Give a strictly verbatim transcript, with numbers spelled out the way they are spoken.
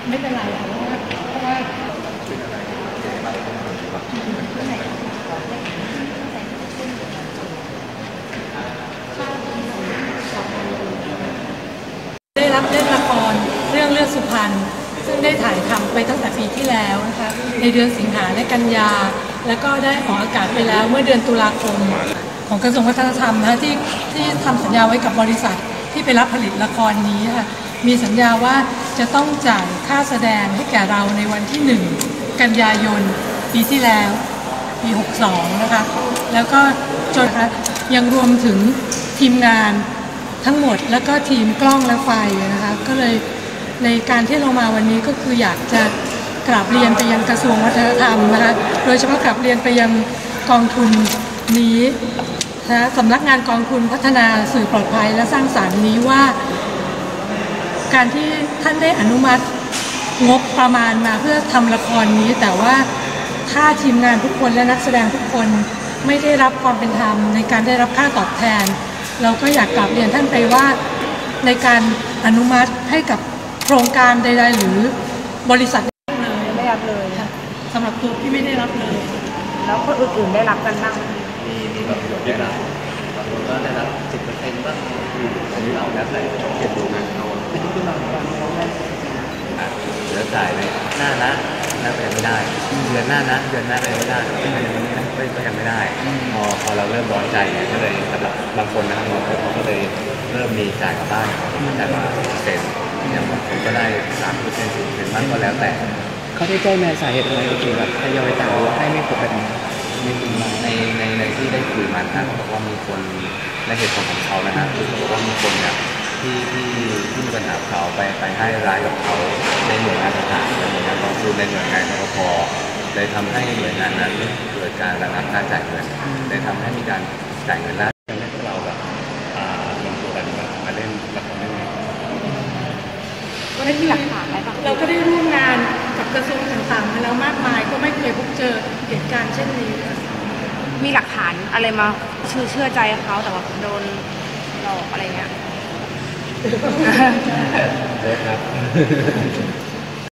ไม่เป็นไรเพราะว่าเพราะว่าได้รับเล่นละครเรื่องเลือดสุพรรณซึ่งได้ถ่ายทำไปตั้งแต่ปีที่แล้วนะคะในเดือนสิงหาและกันยาแล้วก็ได้ออกอากาศไปแล้วเมื่อเดือนตุลาคมของกระทรวงวัฒนธรรมนะที่ที่ทำสัญญาไว้กับบริษัทที่ไปรับผลิตละครนี้ค่ะมีสัญญาว่าจะต้องจ่ายค่าแสดงให้แก่เราในวันที่หนึ่งกันยายนปีที่แล้วปีหกสองนะคะแล้วก็จนยังรวมถึงทีมงานทั้งหมดแล้วก็ทีมกล้องและไฟนะคะก็เลยในการที่เรามาวันนี้ก็คืออยากจะกราบเรียนไปยังกระทรวงวัฒนธรรมนะคะโดยเฉพาะกราบเรียนไปยังกองทุนนี้นะสำนักงานกองทุนพัฒนาสื่อปลอดภัยและสร้างสรรค์นี้ว่าการที่ท่านได้อนุมัติงบประมาณมาเพื่อทำละครนี้แต่ว่าถ้าทีมงานทุกคนและนักแสดงทุกคนไม่ได้รับความเป็นธรรมในการได้รับค่าตอบแทนเราก็อยากกราบเรียนท่านไปว่าในการอนุมัติให้กับโครงการใดๆหรือบริษัทเลยไม่รับเลยค่ะสำหรับตัวพี่ไม่ได้รับเลยแล้วคนอื่นๆได้รับกันบ้างมีมีบางคนได้รับบางคนก็ได้รับสิบเปอร์เซ็นต์บ้างอันนี้เราแล้วแต่เก็บดูงานเขาไม่ได้ขึ้นมาบางคนได้เหลือจ่ายเลยหน้านะหน้าไปไม่ได้เดือนหน้านะเดือนหน้าไปไม่ได้ก็ยังไม่ก็ยังไม่ได้พอพอเราเริ่มร้อนใจเนี่ยก็เลยสำหรับบางคนนะครับบางคนเขาก็เลยเริ่มมีจ่ายกับบ้านจ่ายมาเปอร์เซ็นต์อย่างบางคนก็ได้สามเปอร์เซ็นต์สี่เปอร์เซ็นต์บ้างก็แล้วแต่เขาได้แจ้งในสาเหตุอะไรโอเคแบบทยอยจ่ายหรือว่าให้ไม่ครบแบบนี้ในในในที่ได้คุยมานะบอกว่ามีคนในเหตุผลของเขานะฮะคือบอกว่ามีคนเนี่ยที่ที่ที่มีปัญหาเขาไปไปให้ร้ายกับเขาในหน่วยงานต่างๆในหน่วยงานกองทุนในหน่วยงานกพเลยทำให้หน่วยงานนั้นเกิดการระงับการจ่ายเงินเลยทำให้มีการจ่ายเงินล่าช้าให้พวกเราแบบลงตัวกันมาเล่นละครได้ไหมก็ได้มีหลักฐานอะไรบ้างเราก็ได้ร่วมงานกับกระทรวงต่างๆมาแล้วมากมายก็ไม่เคยพบเจอเหตุการณ์เช่นนี้มีหลักฐานอะไรมาเชื่อเชื่อใจเขาแต่ว่าโดนหลอกอะไรเงี้ยเยอะครับ